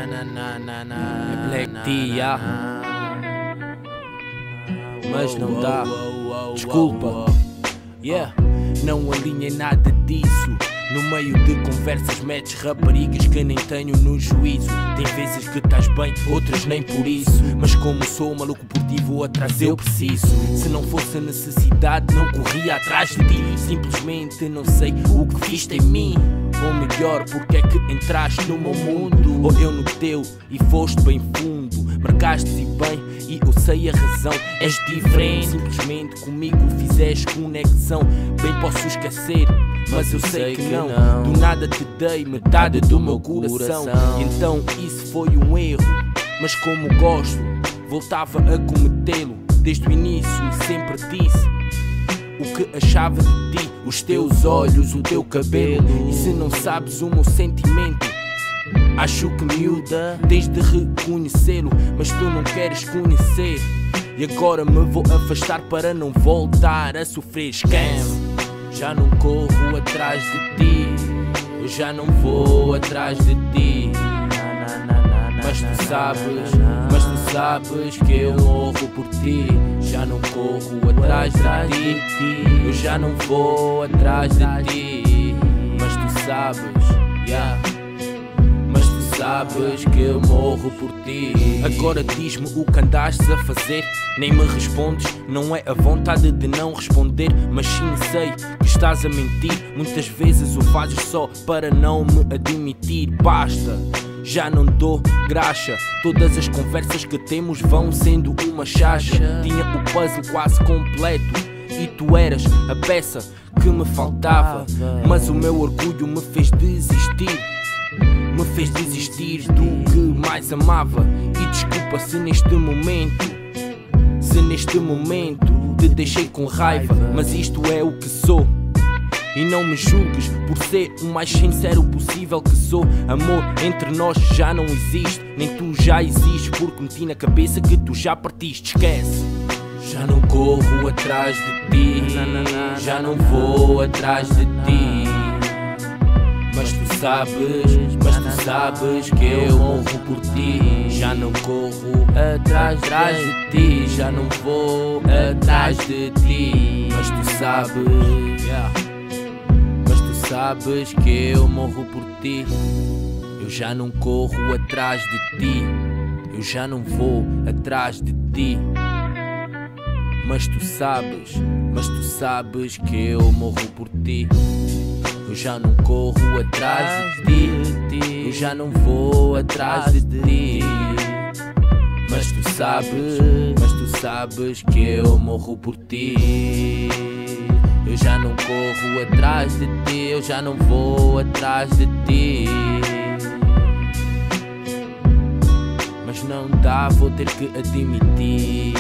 É Black Tia, mas não dá, desculpa. Yeah, não alinhei nada disso. No meio de conversas metes raparigas que nem tenho no juízo. Tem vezes que estás bem, outras nem por isso. Mas como sou maluco por ti, vou atrás, eu preciso. Se não fosse necessidade, não corria atrás de ti. Simplesmente não sei o que viste em mim. Ou melhor, porque é que entraste no meu mundo, ou eu no teu e foste bem fundo. Marcaste-se bem e eu sei a razão. És diferente, simplesmente comigo fizeste conexão. Bem posso esquecer, mas eu sei que não. Do nada te dei metade do meu coração. E então isso foi um erro, mas como gosto, voltava a cometê-lo. Desde o início sempre disse o que achava de ti, os teus olhos, o teu cabelo. E se não sabes o meu sentimento, acho que miúda, tens de reconhecê-lo. Mas tu não queres conhecer, e agora me vou afastar para não voltar a sofrer. Esquece, já não corro atrás de ti, eu já não vou atrás de ti. Mas tu sabes que eu morro por ti. Já não corro atrás de ti, eu já não vou atrás de ti. Mas tu sabes, yeah. Mas tu sabes que eu morro por ti. Agora diz-me o que andaste a fazer. Nem me respondes, não é a vontade de não responder, mas sim sei que estás a mentir. Muitas vezes o fazes só para não me admitir. Basta, já não dou graxa. Todas as conversas que temos vão sendo uma chacha. Tinha o puzzle quase completo e tu eras a peça que me faltava. Mas o meu orgulho me fez desistir, me fez desistir do que mais amava. E desculpa se neste momento te deixei com raiva, mas isto é o que sou. E não me julgues por ser o mais sincero possível que sou. Amor entre nós já não existe, nem tu já existes, porque meti na cabeça que tu já partiste. Esquece, já não corro atrás de ti, já não vou atrás de ti. Mas tu sabes que eu morro por ti. Já não corro atrás de ti, já não vou atrás de ti. Mas tu sabes, yeah. Mas tu sabes que eu morro por ti. Eu já não corro atrás de ti, eu já não vou atrás de ti. Mas tu sabes que eu morro por ti. Eu já não corro atrás de ti, eu já não vou atrás de ti. Mas tu sabes que eu morro por ti. Eu já não corro atrás de ti, eu já não vou atrás de ti. Mas não dá, vou ter que admitir.